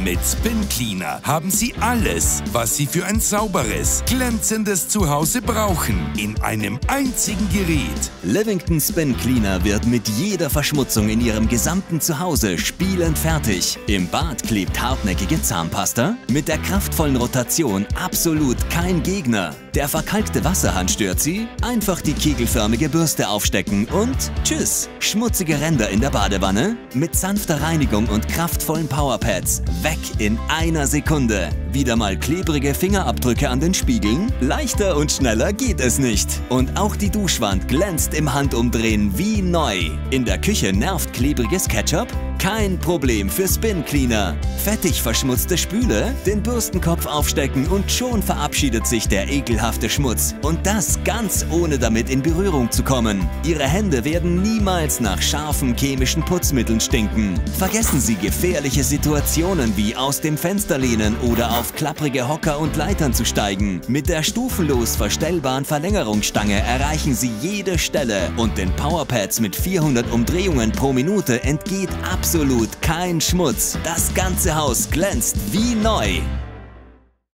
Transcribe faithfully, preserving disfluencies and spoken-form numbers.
Mit Spin Cleaner haben Sie alles, was Sie für ein sauberes, glänzendes Zuhause brauchen, in einem einzigen Gerät. Livington Spin Cleaner wird mit jeder Verschmutzung in Ihrem gesamten Zuhause spielend fertig. Im Bad klebt hartnäckige Zahnpasta? Mit der kraftvollen Rotation absolut kein Gegner. Der verkalkte Wasserhahn stört Sie? Einfach die kegelförmige Bürste aufstecken und tschüss! Schmutzige Ränder in der Badewanne? Mit sanfter Reinigung und kraftvollen Powerpads weg in einer Sekunde. Wieder mal klebrige Fingerabdrücke an den Spiegeln? Leichter und schneller geht es nicht. Und auch die Duschwand glänzt im Handumdrehen wie neu. In der Küche nervt klebriges Ketchup? Kein Problem für Spin Cleaner. Fettig verschmutzte Spüle? Den Bürstenkopf aufstecken und schon verabschiedet sich der ekelhafte Schmutz. Und das ganz ohne damit in Berührung zu kommen. Ihre Hände werden niemals nach scharfen chemischen Putzmitteln stinken. Vergessen Sie gefährliche Situationen wie aus dem Fenster lehnen oder auf klapprige Hocker und Leitern zu steigen. Mit der stufenlos verstellbaren Verlängerungsstange erreichen Sie jede Stelle und den Powerpads mit vierhundert Umdrehungen pro Minute entgeht absolut kein Schmutz. Das ganze Haus glänzt wie neu.